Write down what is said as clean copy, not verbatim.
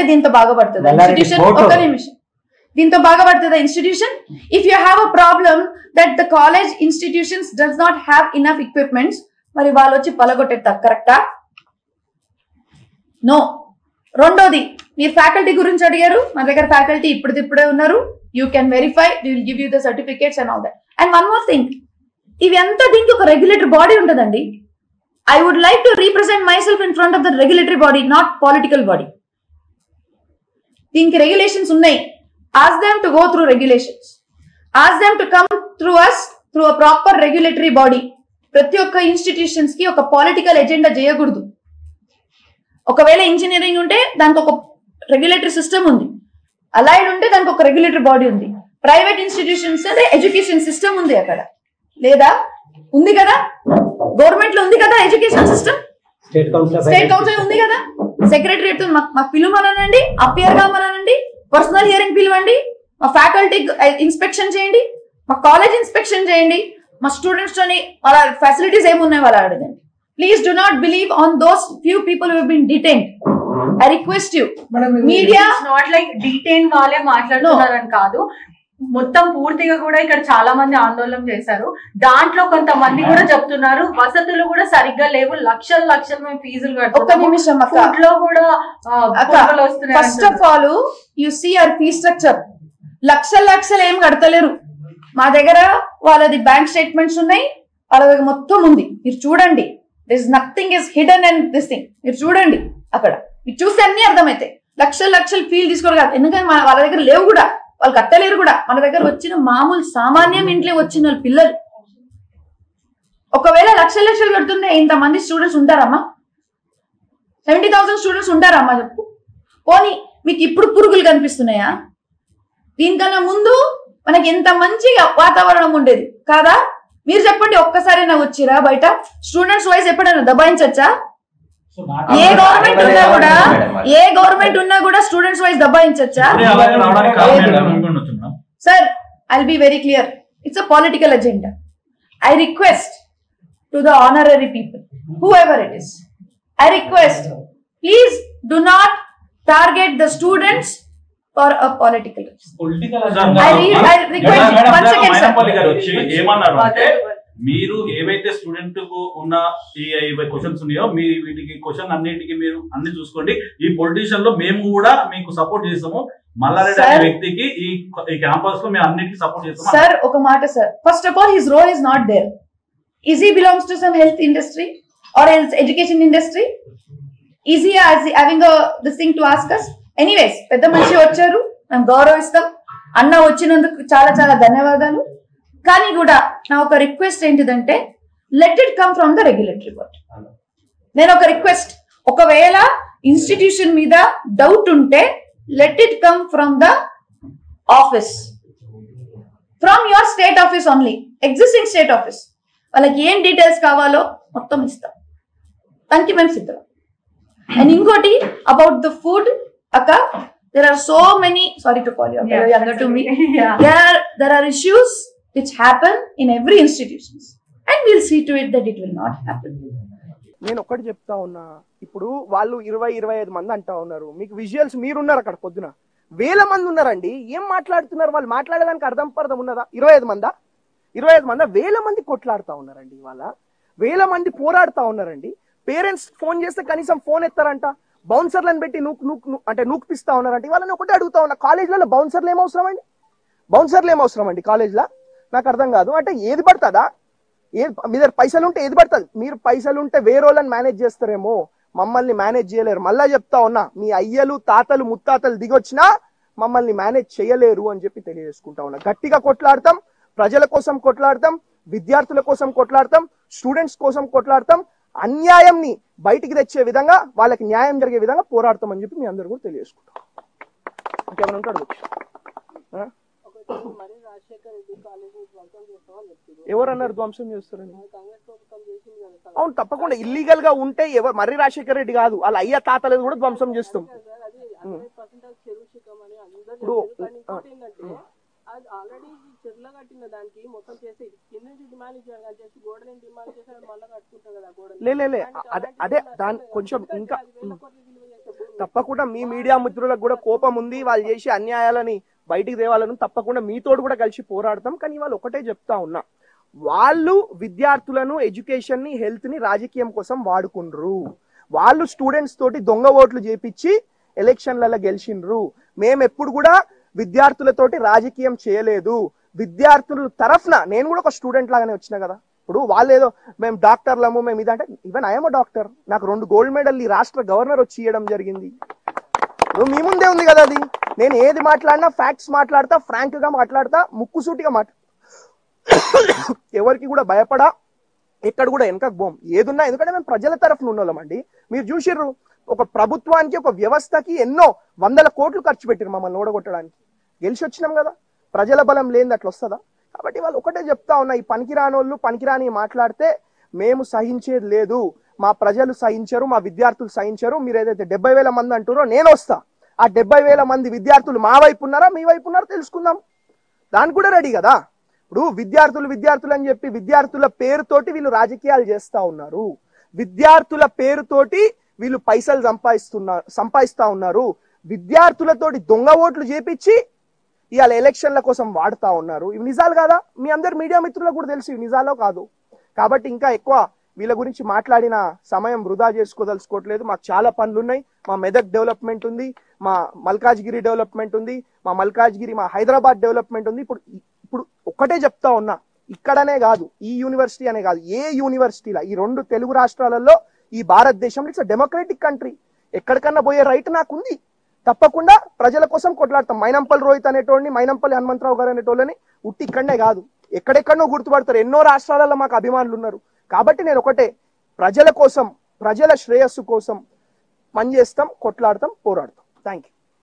దీంతో బాగుపడుతుందా ఇన్స్టిట్యూషన్? ఒక్క నిమిషం, దీంతో బాగుపడుతుందా institution? If you have a problem that the college institutions does not have enough equipments, మరి వాళ్ళు వచ్చి పలగొట్టేస్తారు, కరెక్టా? నో. రెండోది, మీరు ఫ్యాకల్టీ గురించి అడిగారు. మన దగ్గర ఫ్యాకల్టీ ఇప్పుడే ఉన్నారు. You can verify, we will give you the certificates and all that. And one more thing, ఇవి అంతా దీనికి ఒక రెగ్యులేటరీ బాడీ ఉంటుందండి. I would like to represent myself in front of the regulatory body, not political body. దీనికి regulations ఉన్నాయి. Ask them to go through regulations. Ask them to come through us through a proper regulatory body. ప్రతి ఒక్క institutions కి ఒక political agenda చేయకూడదు. ఒకవేళ engineering ఉంటే దానికి ఒక రెగ్యులేటరీ సిస్టమ్ ఉంది, అలైడ్ ఉంటే దానికి ఒక రెగ్యులేటరీ బాడీ ఉంది. ప్రైవేట్ ఇన్స్టిట్యూషన్స్ అంటే ఎడ్యుకేషన్ సిస్టమ్ ఉంది అక్కడ, లేదా? ఉంది కదా, గవర్నమెంట్ లో ఉంది కదా ఎడ్యుకేషన్ సిస్టమ్. స్టేట్ కౌన్సిల్ ఉంది కదా, సెక్రటరియట్ మాకు పిలువమనండి, అపియర్ కామనండి, పర్సనల్ హియరింగ్ పిలవండి, మా ఫ్యాకల్టీ ఇన్స్పెక్షన్ చేయండి, మా కాలేజ్ ఇన్స్పెక్షన్ చేయండి, మా స్టూడెంట్స్ తోని వాళ్ళ ఫెసిలిటీస్ ఏమున్నాయి వాళ్ళు అడగండి. Please do not believe on those few people who have been detained. I request you. Media not like detain వాళ్ళే మాట్లాడుతున్నారని కాదు, మొత్తం పూర్తిగా కూడా ఇక్కడ చాలా మంది ఆందోళన చేశారు. దాంట్లో కొంతమంది కూడా చెప్తున్నారు వసతులు కూడా సరిగ్గా లేవు, లక్షలు మేము ఫీజులు కడుతున్నాం, కూడా వస్తున్నాయి. First of all you see our fee structure. లక్షలు ఏం కడతలేరు. మా దగ్గర వాళ్ళది బ్యాంక్ స్టేట్మెంట్స్ ఉన్నాయి, వాళ్ళ దగ్గర మొత్తం ఉంది, మీరు చూడండి. This nothing is hidden and this thing మీరు చూడండి. అక్కడ మీరు చూస్తే అన్ని అర్థమైతాయి. లక్షలు ఫీల్ తీసుకోరు కాదు, ఎందుకంటే వాళ్ళ దగ్గర లేవు కూడా, వాళ్ళు కట్టలేరు కూడా. మన దగ్గర వచ్చిన మామూలు సామాన్యం ఇంట్లో వచ్చిన వాళ్ళ పిల్లలు ఒకవేళ లక్షలు కడుతుంటే ఇంతమంది స్టూడెంట్స్ ఉంటారమ్మా? 70,000 స్టూడెంట్స్ ఉంటారమ్మా చెప్పు. పోనీ మీకు ఇప్పుడు పురుగులు కనిపిస్తున్నాయా? దీనికన్నా ముందు మనకి ఎంత మంచి వాతావరణం ఉండేది కాదా? మీరు చెప్పండి, ఒక్కసారైనా వచ్చిరా బయట? స్టూడెంట్స్ వైజ్ ఎప్పుడైనా దబాయించచ్చా? ఏ గవర్నమెంట్ ఉన్నా కూడా స్టూడెంట్స్ వైజ్ దబాయించచ్చా? Sir, I will be very clear, it's a political agenda. I request to the honorary people, whoever it is, I request, please do not target the students for a political agenda. I request once again, sir. మీరు ఏవైతే student కు ఉన్న ఈ questions ఉన్నాయో మీ వీటికి question అన్నిటికీ మీరు అన్ని చూసుకోండి. ఈ పొలిటీషియన్ లో మేము కూడా మీకు సపోర్ట్ చేస్తాము. మల్లారెడ్డి అనే వ్యక్తికి ఈ క్యాంపస్ లో మేము అన్నిటికీ సపోర్ట్ చేస్తాము. సార్ ఒక మాట sir, first of all his role is not there. Is he belongs to some health industry or else education industry? Is he having this thing to ask us? Anyways, పెద్ద మనిషి వచ్చారు, మేము గౌరవిస్తాం. అన్న వచ్చినందుకు చాలా చాలా ధన్యవాదాలు. కానీ కూడా నా ఒక రిక్వెస్ట్ ఏంటిదంటే, let it come from the regulatory body. నేను ఒక రిక్వెస్ట్, ఒకవేళ ఇన్స్టిట్యూషన్ మీద డౌట్ ఉంటే let it come from the office, from your state office only, existing state office. వాళ్ళకి ఏం డీటెయిల్స్ కావాలో మొత్తం ఇస్తాం, దానికి మేము సిద్ధం. అండ్ ఇంకోటి అబౌట్ ద ఫుడ్ అక్క, there are so many, sorry to call you younger to me, there are issues which happen in every institutions and we'll see to it that it will not happen. నేను ఒకటి చెప్తా ఉన్నా, ఇప్పుడు వాళ్ళు 20-25 మంది అంటా ఉన్నారు. మీకు విజువల్స్ మీరున్నారు అక్కడ, పొద్దున వేల మంది ఉన్నారండి. ఏం మాట్లాడుతున్నారు వాళ్ళు? మాట్లాడేదానికి అర్థం ఉన్నదా? 25 మందా? 25 మంది వేల మంది కొట్లాడుతూ ఉన్నారండి. ఇవాళ వేల మంది పోరాడుతూ ఉన్నారండి. పేరెంట్స్ ఫోన్ చేస్తే కనీసం ఫోన్ ఎత్తారంట, బౌన్సర్లను పెట్టి నూకుపిస్తా ఉన్నారంట. ఇవాళ ఒకటి అడుగుతా ఉన్నా, కాలేజ్లలో బౌన్సర్లు ఏమవసరం అండి? కాలేజ్లో నాకు అర్థం కాదు. అంటే ఏది పడుతుందా? మీ దగ్గర పైసలు ఉంటే ఏది పడుతుంది? మీరు పైసలు ఉంటే వేరే వాళ్ళని మేనేజ్ చేస్తారేమో, మమ్మల్ని మేనేజ్ చేయలేరు. మళ్ళా చెప్తా ఉన్నా, మీ అయ్యలు తాతలు ముత్తాతలు దిగొచ్చినా మమ్మల్ని మేనేజ్ చేయలేరు అని చెప్పి తెలియజేసుకుంటా ఉన్నా. గట్టిగా కొట్లాడతాం, ప్రజల కోసం కొట్లాడతాం, విద్యార్థుల కోసం కొట్లాడతాం, స్టూడెంట్స్ కోసం కొట్లాడతాం. అన్యాయంని బయటికి తెచ్చే విధంగా, వాళ్ళకి న్యాయం జరిగే విధంగా పోరాడతాం అని చెప్పి మీ అందరూ కూడా తెలియజేసుకుంటాం. ఇంకేమైనా ఉంటాడు? ఎవరన్నారు ధ్వంసం చేస్తారని? అవును, తప్పకుండా ఇల్లీగల్ గా ఉంటే మర్రి రాజశేఖర రెడ్డి కాదు, వాళ్ళ అయ్య తాతలేదు కూడా ధ్వంసం చేస్తాం. ఇప్పుడు అదే దాని కొంచెం ఇంకా తప్పకుండా మీ మీడియా మిత్రులకు కూడా కోపం ఉంది, వాళ్ళు చేసే అన్యాయాలని బయటికి తేవాలని తప్పకుండా మీతోడు కూడా కలిసి పోరాడతాం. కానీ వాళ్ళు ఒకటే చెప్తా ఉన్నా, వాళ్ళు విద్యార్థులను, ఎడ్యుకేషన్ ని, హెల్త్ ని రాజకీయం కోసం వాడుకుండ్రు. వాళ్ళు స్టూడెంట్స్ తోటి దొంగ ఓట్లు చేపించి ఎలక్షన్లలో గెలిచిండ్రు. మేము ఎప్పుడు కూడా విద్యార్థులతోటి రాజకీయం చేయలేదు. విద్యార్థుల తరఫున నేను కూడా ఒక స్టూడెంట్ లాగానే వచ్చిన కదా. ఇప్పుడు వాళ్ళు ఏదో మేము డాక్టర్లము, మేము ఇదంటే ఈవెన్ ఐఎమ్ డాక్టర్. నాకు 2 గోల్డ్ మెడల్ ఈ రాష్ట్ర గవర్నర్ వచ్చి ఇవ్వడం జరిగింది. ఇప్పుడు మీ ముందే ఉంది కదా అది. నేను ఏది మాట్లాడినా ఫ్యాక్ట్స్ మాట్లాడతా, ఫ్రాంక్ గా మాట్లాడతా, ముక్కుసూటిగా ఎవరికి కూడా భయపడా, ఎక్కడ కూడా వెనకకు పోం. ఏదున్నా, ఎందుకంటే మేము ప్రజల తరఫున ఉన్నోళ్ళమండి. మీరు చూసిర్రు, ఒక ప్రభుత్వానికి, ఒక వ్యవస్థకి ఎన్నో 100 కోట్లు ఖర్చు పెట్టిరు మమ్మల్ని ఓడగొట్టడానికి. గెలిచి వచ్చినాం కదా. ప్రజల బలం లేనిది అట్లా వస్తుందా? కాబట్టి వాళ్ళు ఒకటే చెప్తా ఉన్నా, ఈ పనికిరానోళ్ళు పనికిరాని మాట్లాడితే మేము సహించేది లేదు. మా ప్రజలు సహించరు, మా విద్యార్థులు సహించరు. మీరు ఏదైతే 70,000 మంది అంటారో నేను వస్తా. ఆ 70,000 మంది విద్యార్థులు మా వైపు ఉన్నారా, మీ వైపు ఉన్నారో తెలుసుకుందాం. దానికి కూడా రెడీ కదా. ఇప్పుడు విద్యార్థులు అని చెప్పి విద్యార్థుల పేరుతోటి వీళ్ళు రాజకీయాలు చేస్తా ఉన్నారు. విద్యార్థుల పేరుతోటి వీళ్ళు పైసలు సంపాదిస్తా ఉన్నారు. విద్యార్థులతోటి దొంగ ఓట్లు చేపించి ఇవాళ ఎలక్షన్ల కోసం వాడుతా ఉన్నారు. ఇవి నిజాలు కాదా? మీ అందరు మీడియా మిత్రులకు కూడా తెలుసు ఇవి నిజాలో కాదు. కాబట్టి ఇంకా ఎక్కువ వీళ్ళ గురించి మాట్లాడిన సమయం వృధా చేసుకోదలుచుకోవట్లేదు. మాకు చాలా పనులు ఉన్నాయి. మా మెదక్ డెవలప్మెంట్ ఉంది, మా మల్కాజ్గిరి డెవలప్మెంట్ ఉంది, మా హైదరాబాద్ డెవలప్మెంట్ ఉంది. ఇప్పుడు ఒక్కటే చెప్తా ఉన్నా, ఇక్కడనే కాదు, ఈ యూనివర్సిటీ అనే కాదు, ఏ యూనివర్సిటీలా ఈ 2 తెలుగు రాష్ట్రాలలో, ఈ భారతదేశంలో ఇట్స్ డెమోక్రటిక్ కంట్రీ. ఎక్కడికన్నా పోయే రైట్ నాకుంది. తప్పకుండా ప్రజల కోసం కొట్లాడతాం. మైనంపల్లి రోహిత్ అనేటోడిని, మైనంపల్లి హనుమంతరావు గారు అనేటోళ్ళని ఉట్టి ఇక్కడనే కాదు, ఎక్కడెక్కడనో గుర్తుపడతారు. ఎన్నో రాష్ట్రాలలో మాకు అభిమానులు ఉన్నారు. కాబట్టి నేను ఒకటే, ప్రజల కోసం, ప్రజల శ్రేయస్సు కోసం పనిచేస్తాం, కొట్లాడతాం, పోరాడతాం. Thank you.